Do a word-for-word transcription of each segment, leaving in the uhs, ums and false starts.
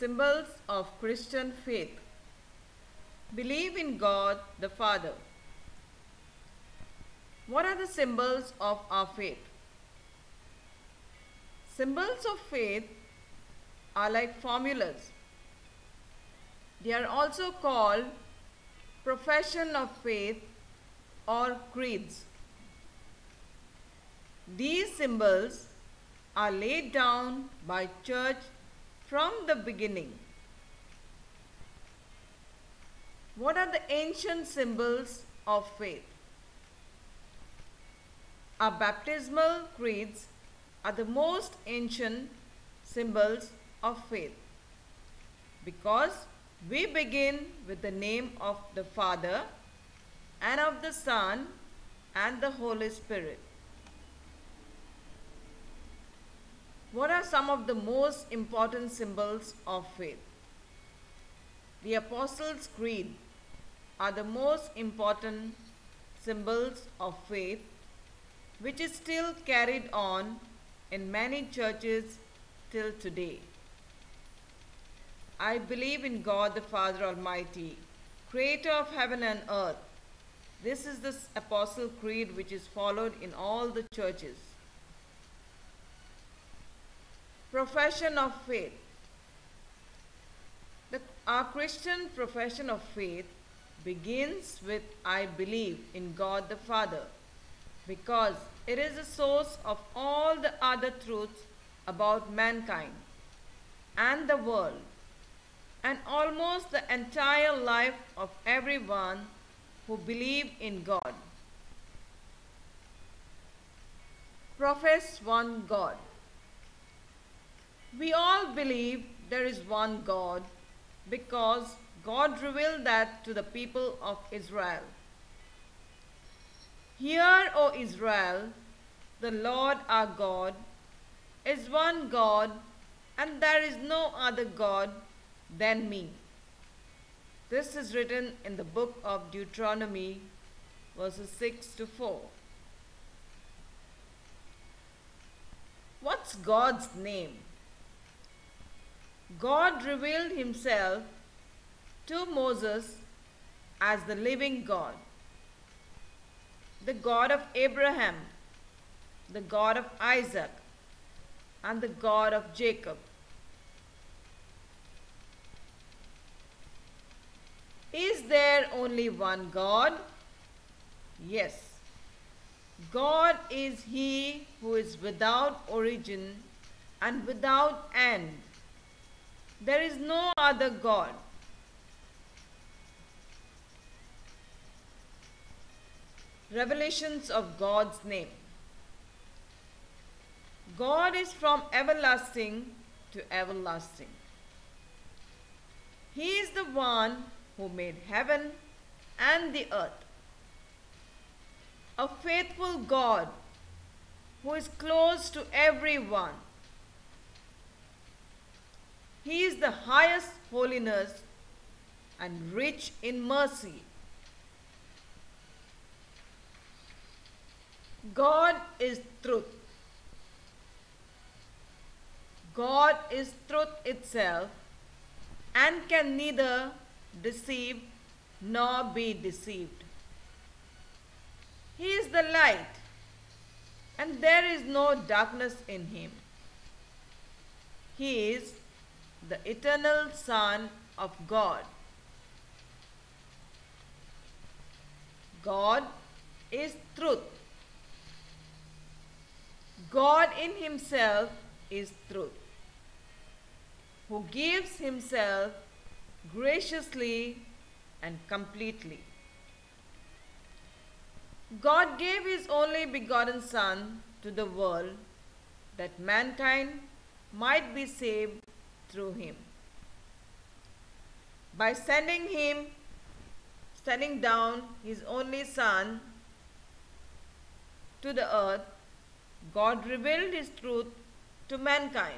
symbols of Christian faith. Believe in God the Father. What are the symbols of our faith? Symbols of faith are like formulas. They are also called profession of faith or creeds. These symbols are laid down by church from the beginning. What are the ancient symbols of faith? Our baptismal creeds are the most ancient symbols of faith because we begin with the name of the Father and of the Son and the Holy Spirit. What are some of the most important symbols of faith? The Apostles' Creed are the most important symbols of faith, which is still carried on in many churches till today. I believe in God the Father Almighty, creator of heaven and earth. This is the Apostle Creed which is followed in all the churches. Profession of faith. The, our Christian profession of faith begins with I believe in God the Father because it is the source of all the other truths about mankind and the world and almost the entire life of everyone who believes in God. Profess one God. We all believe there is one God because God revealed that to the people of Israel. Hear, O Israel, the Lord our God is one God, and there is no other God than me. This is written in the book of Deuteronomy, verses six to four. What's God's name? God revealed himself to Moses as the living God, the God of Abraham, the God of Isaac, and the God of Jacob. Is there only one God? Yes. God is He who is without origin and without end. There is no other God. Revelations of God's name. God is from everlasting to everlasting. He is the one who made heaven and the earth. A faithful God who is close to everyone. He is the highest holiness and rich in mercy. God is truth. God is truth itself and can neither deceive nor be deceived. He is the light, and there is no darkness in him. He is the eternal Son of God. God is truth. God in himself is truth, who gives himself graciously and completely. God gave his only begotten Son to the world that mankind might be saved through him. By sending him, sending down his only Son to the earth, God revealed his truth to mankind.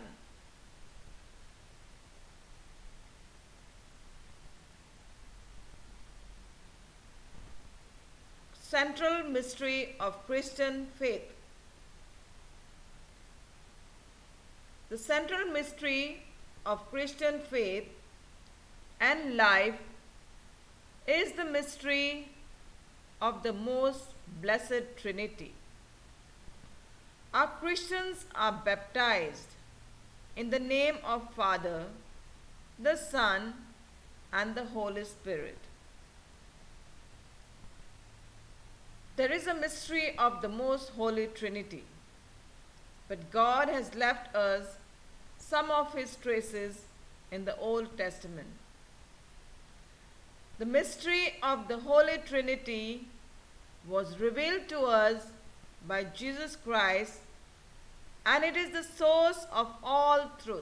Central mystery of Christian faith. The central mystery of Christian faith and life is the mystery of the most blessed Trinity. Our Christians are baptized in the name of Father, the Son, and the Holy Spirit. There is a mystery of the most holy Trinity, but God has left us some of his traces in the Old Testament. The mystery of the Holy Trinity was revealed to us by Jesus Christ, and it is the source of all truth.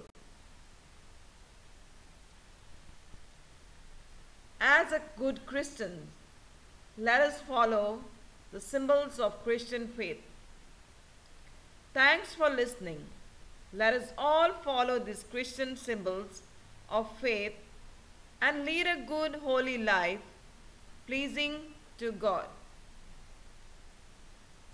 As a good Christian, let us follow the symbols of Christian faith. Thanks for listening. Let us all follow these Christian symbols of faith and lead a good, holy life, pleasing to God.